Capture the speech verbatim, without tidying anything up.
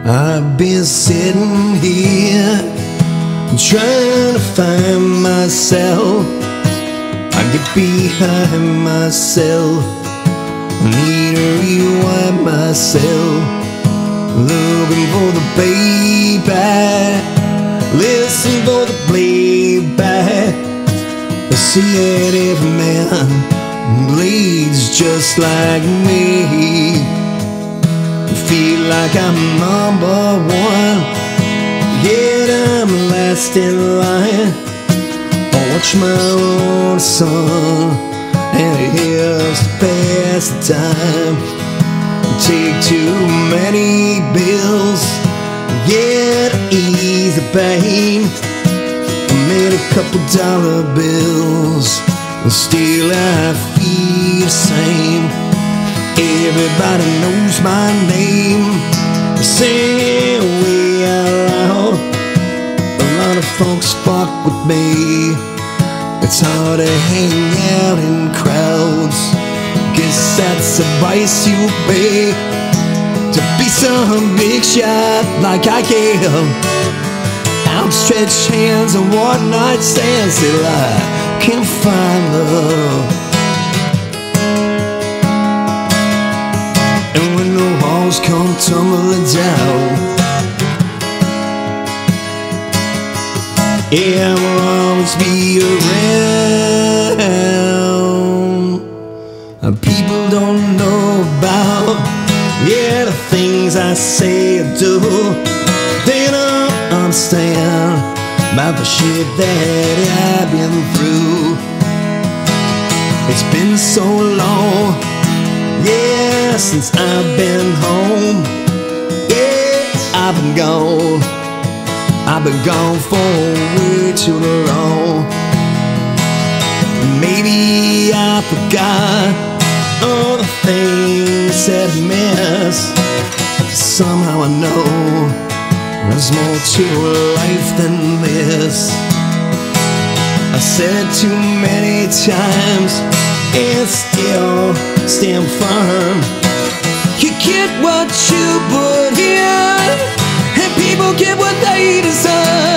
I've been sitting here trying to find myself. I get behind myself, need to rewind myself, looking for the payback, listen for the playback. I see it, every man bleeds just like me. Feel like I'm number one, yet I'm last in line. I watch my own son, and here's to pass the time. Take too many bills, yet ease the pain. I made a couple dollar bills, and still I feel the same. Everybody knows my name, singing way out loud. A lot of folks fuck with me. It's hard to hang out in crowds. Guess that's the price you pay to be some big shot like I am. Outstretched hands and one night stands till I can't find love. Come tumbling down, yeah, I will always be around. People don't know about, yeah, the things I say or do. They don't understand about the shit that I've been through. It's been so long, yeah, since I've been home. Yeah, I've been gone. I've been gone for way too long. Maybe I forgot all the things that I missed. Somehow I know there's more to life than this. I said too many times, and still stand firm. You get what you put in, and people get what they deserve.